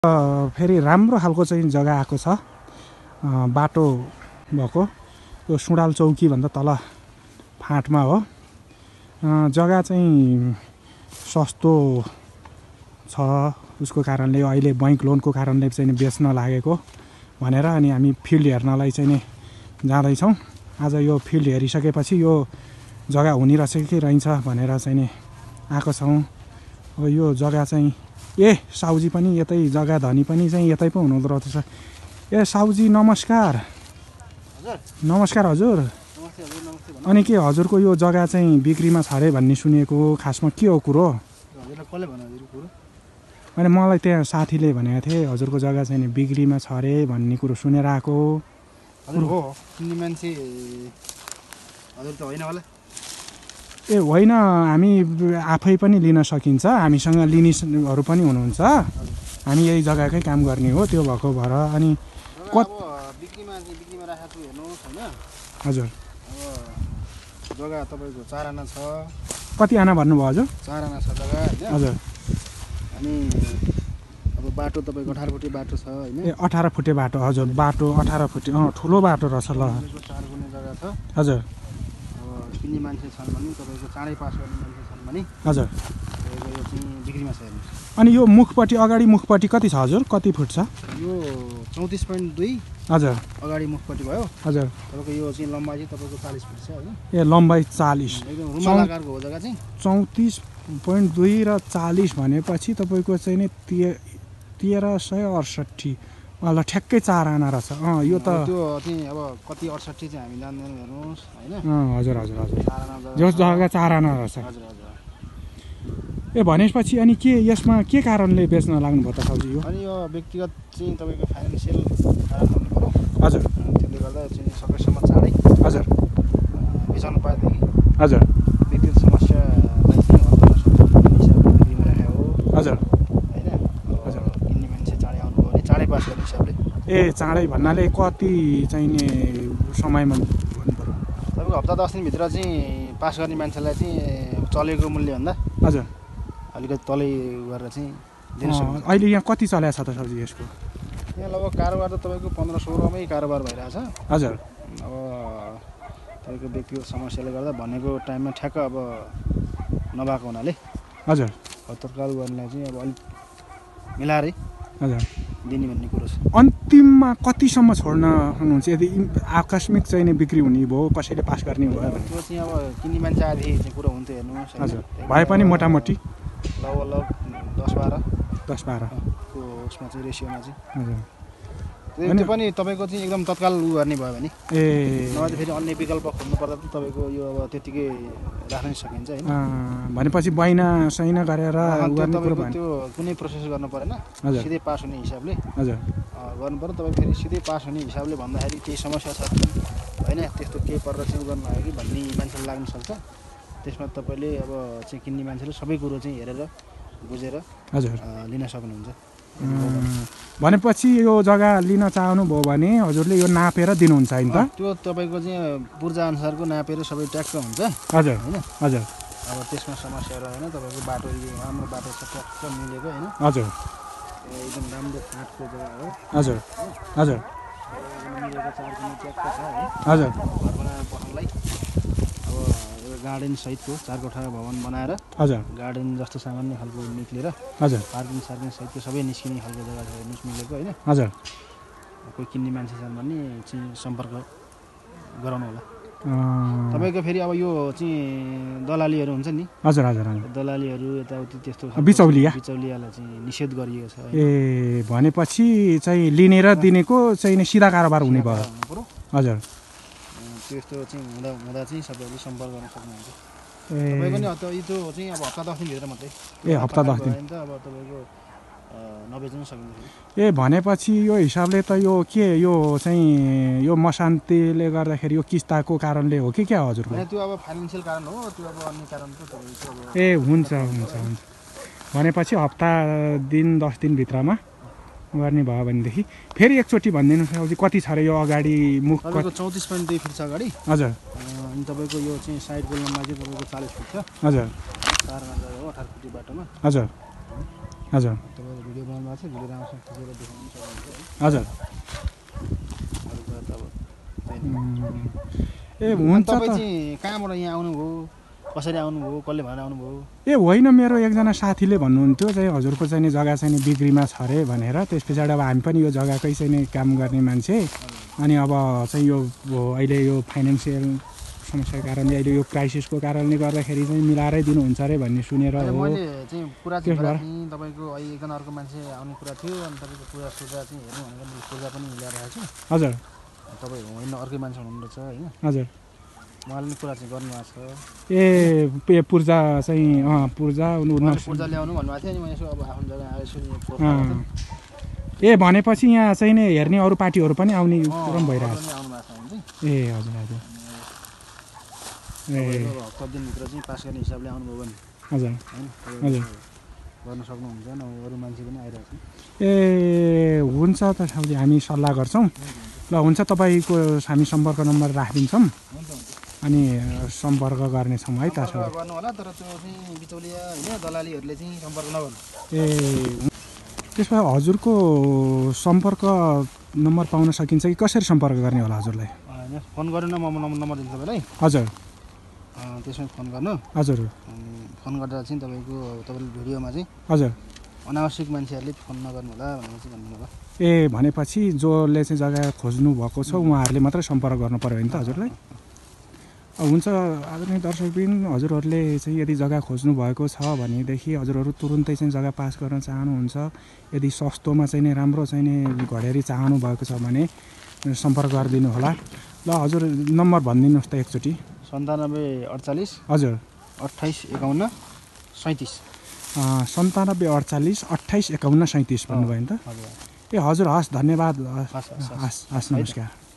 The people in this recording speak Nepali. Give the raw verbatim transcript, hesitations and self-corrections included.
फेरि राम्रो खालको चाहिँ जग्गा आएको छ बाटो भएको यो सुडाल चौकी भन्दा तल फाँटमा हो जग्गा चाहिँ सस्तो छ उसको कारणले अहिले बैंक लोनको कारणले चाहिँ बेच्न लागेको भनेर अनि हामी फिल्ड हेर्नलाई चाहिँ जाँदै छौं आज यो फिल्ड हेरिसकेपछि यो जग्गा हुने रहेछ कि रहन्छ भनेर चाहिँ आएको छौं अब यो जग्गा चाहिँ ए साउजी पनि यतै जग्गा धनी पनि चाहिँ यतै पो हुनुहुँदो रहेछ ए साउजी नमस्कार हजुर नमस्कार हजुर नमस्ते हजुर नमस्ते अनि के हजुरको यो जग्गा चाहिँ बिक्रीमा छ रे भन्ने सुनेको खासमा के हो कुरो हजुरले कसले भन्यो हजुर कुरो अनि मलाई त्यहाँ साथीले भनेको थिए हजुरको जग्गा चाहिँ बिक्रीमा छ रे भन्ने कुरो सुनेर आएको हजुर हो किन्ने मान्छे हजुर त होइन होला ए होइन हामी आफै पनि लिन सकिन्छ हामीसँग लिनेहरू पनि हुनुहुन्छ हामी यही जग्गाकै काम गर्ने हो त्यो भएको भएर अनि अब बिक्रीमा चाहिँ बिक्रीमा राखेको छु हेर्नुहोस् हैन हजुर अब जग्गा तपाईको चार आना छ कति आना भन्नुभयो हजुर चार आना छ जग्गा हैन हजुर अनि अब बाटो तपाईको अठार फुटे बाटो छ हैन ए अठार फुटे बाटो हजुर बाटो अठार फुटे अँ ठुलो बाटो रहेछ ल चार गुणे जग्गा छ हजुर किन्ने मान्छे छन् भने तपाईको चाँडै पास गर्ने मान्छे छन् भने हजुर तपाईको यो चाहिँ बिक्रीमा छ हेर्नुहोस् अनि यो मुखपट्टि अगाडि मुखपट्टि कति छ हजुर कति फुट छ यो चौतिस पोइन्ट दुई हजुर अगाडि मुखपट्टि भयो हजुर तपाईको यो चाहिँ लम्बाइ चाहिँ तपाईको चालीस फुट छ हैन ए लम्बाइ चालीस एकदम रुमाल आकारको हो जग्गा चाहिँ चौतिस पोइन्ट दुई र चालीस भनेपछि तपाईँको चाहिँ नि ते तेह्र सय अडसट्ठी ल ठ्याक्कै चार आना रहेछ अँ यो त त्यो चाहिँ अब कति अडसट्ठी चाहिँ हामी जान्दैनौँ हेर्नुहोस् हैन अँ हजुर हजुर हजुर चार आना जग्गा जस जग्गा चार आना रहेछ हजुर हजुर ए भनेपछि अनि के यसमा के कारणले बेच्न लाग्नुभयो त सब्जी यो अनि यो व्यक्तिगत चाहिँ तपाईँको फाइनेन्सियल कारण हुनु पर्यो हजुर त्यसले गर्दा चाहिँ सकेसम्म चाँडै हजुर बेचाउनु पाएदेखि हजुर व्यक्तिगत समस्यालाई चाहिँ हल गर्न सक्छ भन्ने हिसाबले बिक्रीमा राखेको हो हजुर हैन हजुर किन्ने मान्छे चाँडै आउनुभयो भने चाँडै पास गर्ने हिसाबले ए चाँडै भन्नाले कति चाहिने समयमा भन्नु पर्यो तपाईँको हप्ता दस दिनभित्र चाहिँ पास गर्ने मान्छेलाई चाहिँ चलेको मूल्यभन्दा हजुर अलिकति तलै गरेर चाहिँ दिन सक्नुहुन्छ अहिले यहाँ कति चलेको छ त सब्जी यसको यहाँ लगभग कारोबार त तपाईँको पन्ध्र सोह्रमै कारोबार भइरहेछ हजुर अब तपाईँको व्यक्तिगत समस्याले गर्दा भनेको टाइममा ठ्याक्क अब नभएको हुनाले हजुर तत्काल गर्नेलाई चाहिँ अब अलिक मिलाएरै हजुर दिने भन्ने कुरो छ अन्तिममा कतिसम्म छोड्न हुनुहुन्छ यदि आकस्मिक चाहिँ नि बिक्री हुने भयो कसैले पास गर्ने भयो भने त्यो चाहिँ अब किन्ने मान्छे आएदेखि चाहिँ कुरो हुन्थ्यो हेर्नुहोस् हजुर भए पनि मोटामोटी लगभग दस बाह्र दस बाह्रको उसमा चाहिँ रेसियोमा चाहिँ हजुर त्यो पनि तपाईँको चाहिँ एकदम तत्काल उ गर्ने भयो भने ए नभए फेरि अन्य विकल्प खोज्नु पर्दा त तपाईँको यो अब त्यतिकै राख्नै सकिन्छ हैन भनेपछि बैना सैना गरेर गर्ने कुरो तपाईँको त्यो कुनै प्रोसेस गर्नु परेन सिधै पास हुने हिसाबले हजुर गर्नु पर्यो तपाईँ फेरि सिधै पास हुने हिसाबले भन्दाखेरि केही समस्या छ कि होइन त्यस्तो केही परेर चाहिँ गर्नु लाग्यो कि भन्ने मान्छेले लाग्न सक्छ त्यसमा तपाईँले अब चाहिँ किन्ने मान्छेले सबै कुरो चाहिँ हेरेर बुझेर हजुर लिन सक्नुहुन्छ भनेपछि यो जग्गा लिन चाहनुभयो भने हजुरले यो नापेर दिनुहुन्छ हैन त त्यो तपाईँको चाहिँ पूर्जा अनुसारको नापेर सबै ट्याक्क हुन्छ हजुर हैन हजुर अब त्यसमा समस्या रहेन तपाईँको बाटो राम्रो बाटो छ ट्याक्क मिलेको हैन हजुर एकदम राम्रो फाँटको जग्गा हो हजुर हजुर मिलेको चार किलो ट्याक्क छ है हजुर घर बनाएर पठाउनलाई अब यो गार्डन सहितको चार कोठा भवन बनाएर हजुर गार्डन जस्तो सामान्य खालको निक्लेर हजुर पार्किङ सार्किङ सहितको सबै निस्किने खालको जग्गा छ हेर्नुहोस् मिलेको होइन हजुर कोही किन्ने मान्छे छन् भने चाहिँ सम्पर्क गराउनु होला तपाईँको फेरि अब यो चाहिँ दलालीहरू हुन्छ नि हजुर हजुर हजुर दलालीहरू यताउति त्यस्तो बिचौलिया बिचौलियालाई चाहिँ निषेध गरिएको छ ए भनेपछि चाहिँ लिने र दिनेको चाहिँ सिधा कारोबार हुने भयो हजुर त्यस्तो चाहिँ हुँदा हुँदा चाहिँ सबैले सम्पर्क गर्न सक्नुहुन्छ तपाईँको नि त्यो चाहिँ अब हप्ता दस दिनभित्र मात्रै ए हप्ता दस दिन त अब तपाईँको नबेच्नु सकिन्छ ए भनेपछि यो हिसाबले त यो के यो चाहिँ यो मशान्तिले गर्दाखेरि यो किस्ताको कारणले हो कि क्या हजुर त्यो अब फाइनेन्सियल कारण हो त्यो अब अन्य कारण त तपाईँको ए हुन्छ हुन्छ हुन्छ भनेपछि हप्ता दिन दस दिनभित्रमा गर्ने भयो भनेदेखि फेरि एकचोटि भनिदिनुहोस् कति छ अरे यो अगाडि मुख चौतिस पोइन्ट दुई फिट छ अगाडि हजुर अनि तपाईँको यो चाहिँ साइडको लम्बाइ चाहिँ तपाईँको चालिस फिट छ हजुर चार हजार हो अठार फुटे बाटोमा हजुर हजुर तपाईँले भिडियो बनाउनु भएको छ भिडियो राम्रोसँग खिचेर देखाउनु सक्नुहुन्छ हजुर अरू कुरा त अब छैन। ए हुन्छ तपाईँ त चाहिँ कहाँबाट यहाँ आउनुभयो कसरी आउनुभयो कसले भनेर आउनुभयो? ए होइन मेरो एकजना साथीले भन्नुहुन्थ्यो चाहिँ हजुरको चाहिँ नि जग्गा चाहिँ नि बिक्रीमा छ अरे भनेर त्यस पछाडि अब हामी पनि यो जग्गाकै चाहिँ नि काम गर्ने मान्छे अनि अब चाहिँ यो अहिले यो फाइनेन्सियल समस्याको कारणले अहिले यो क्राइसिसको कारणले गर्दाखेरि चाहिँ मिलाएरै दिनुहुन्छ अरे भन्ने सुनेर हो मैले चाहिँ कुरा चाहिँ गरेको थिएँ तपाईँको अहिले एकजना अर्को मान्छे आउने कुरा थियो अनि तपाईँको कुरा सुझा चाहिँ हेर्नु भनेर सुझा पनि ल्याएर आएको छु। हजुर तपाईँ होइन अर्कै मान्छे हुनुहुँदो रहेछ होइन हजुर उहाँले पनि कुरा चाहिँ गर्नुभएको छ। ए पूर्जा चाहिँ अँ पूर्जा पूर्जा ल्याउनु भन्नुभएको थियो अनि मैले यसो अब आफ्नो जग्गा आएछु नि ए भनेपछि यहाँ चाहिँ नि हेर्ने अरू पार्टीहरू पनि आउने कुरो भइरहेको छ। आउनु भएको छ ए हजुर हजुर ए हप्ता दिनभित्र चाहिँ पास गर्ने हिसाबले आउनुभयो भने हजुर होइन हजुर गर्न सक्नुहुन्छ न अरू मान्छे पनि आइरहेको छ। ए हुन्छ त साउदी हामी सल्लाह गर्छौँ ल हुन्छ तपाईँको हामी सम्पर्क नम्बर राखिदिन्छौँ अनि सम्पर्क गर्नेछौँ है त गर्नु होला तर त्यो चाहिँ बिचौलिया होइन दलालीहरूले चाहिँ सम्पर्क नगर्नु। ए त्यसमा हजुरको सम्पर्क नम्बर पाउन सकिन्छ कि कसरी सम्पर्क गर्ने होला हजुरलाई? फोन गर्नु न म नम्बर दिन्छु तपाईँलाई। हजुर त्यसमा फोन गर्नु हजुर फोन गर्दा चाहिँ तपाईँको तपाईँले भिडियोमा चाहिँ हजुर अनावश्यक मान्छेहरूले फोन नगर्नु होला भनेर चाहिँ भन्नु होला। ए भनेपछि जसले चाहिँ जग्गा खोज्नु भएको छ उहाँहरूले मात्रै सम्पर्क गर्नु पर्यो नि त हजुरलाई? हुन्छ आदरणीय दर्शकबिन हजुरहरूले चाहिँ यदि जग्गा खोज्नु भएको छ भनेदेखि हजुरहरू तुरुन्तै चाहिँ जग्गा पास गर्न चाहनुहुन्छ यदि सस्तोमा चाहिँ नि राम्रो चाहिँ नि घडेरी चाहनु भएको छ भने सम्पर्क गरिदिनु होला। ल हजुर नम्बर भनिदिनुहोस् त एकचोटि। सन्तानब्बे अडचालिस हजुर अट्ठाइस एकाउन्न सैँतिस सन्तानब्बे अडचालिस अट्ठाइस एकाउन्न सैँतिस भन्नुभयो नि त? ए हजुर हस् धन्यवाद हस् हस् नमस्कार।